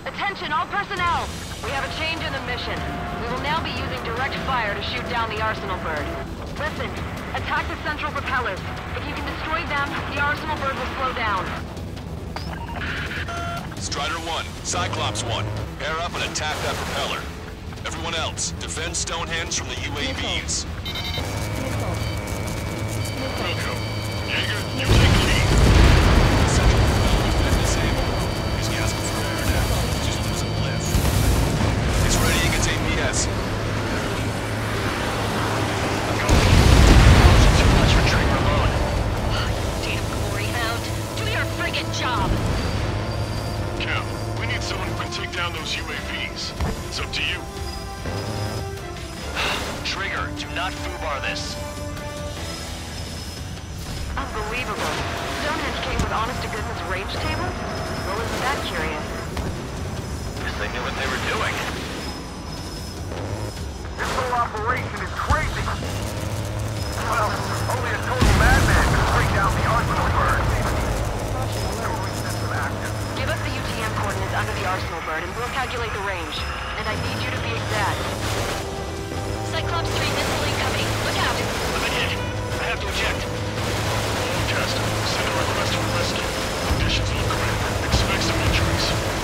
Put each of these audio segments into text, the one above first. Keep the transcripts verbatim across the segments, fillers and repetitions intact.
Attention, all personnel! We have a change in the mission. We will now be using direct fire to shoot down the Arsenal bird. Listen, attack the central propellers. If you can destroy them, the Arsenal bird will slow down. Strider one, Cyclops one, pair up and attack that propeller. Everyone else, defend Stonehenge from the U A Vs. Wilco. Jaeger, you take the lead. Central propeller been disabled. He's gasping for air now. Just losing lift. He's readying its A P S. Go. Too much for Trigger alone. Damn glory hound. Do your friggin' job! Cap, we need someone who can take down those U A Vs. It's up to you. Trigger, do not foobar this. Unbelievable. Stonehenge came with honest-to-goodness range tables? Well, isn't that curious? Guess they knew what they were doing. This whole operation is crazy. Well, only a total madman can bring down the Arsenal bird. Totally system active. Give us the U T M coordinates under the Arsenal bird and we'll calculate the range. And I need you to be exact. Cyclops three missile incoming. Look out! I'm in hit. I have to eject. Broadcast. Send a request for rescue. Conditions look grim. Expect some injuries.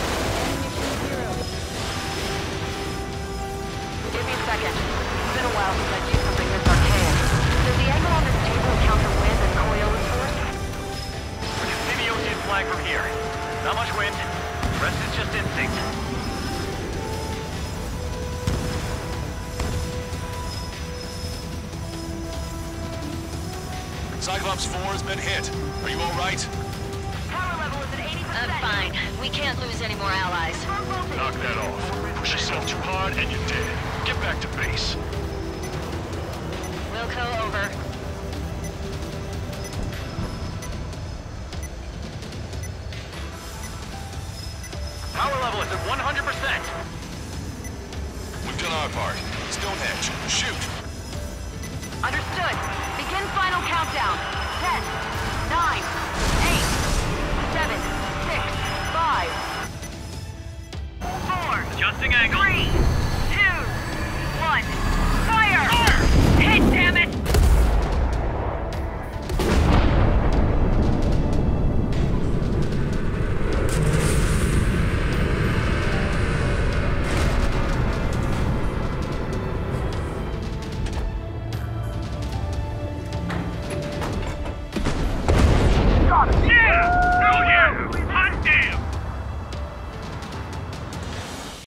Give me a second. It's been a while since I've used something this archaic. Does the angle on this table account for wind and Coriolis force? We can see the ocean flag from here. Not much wind. The rest is just instinct. Cyclops four has been hit. Are you all right? Power level is at eighty percent. I'm fine. We can't lose any more allies. Knock that off. Push yourself too hard and you're dead. Get back to base. Wilco, over. Power level is at one hundred percent. We've done our part. Stonehenge, shoot! Understood. Begin final countdown. Ten, nine, eight, seven, six, five, four, Adjusting angle. three,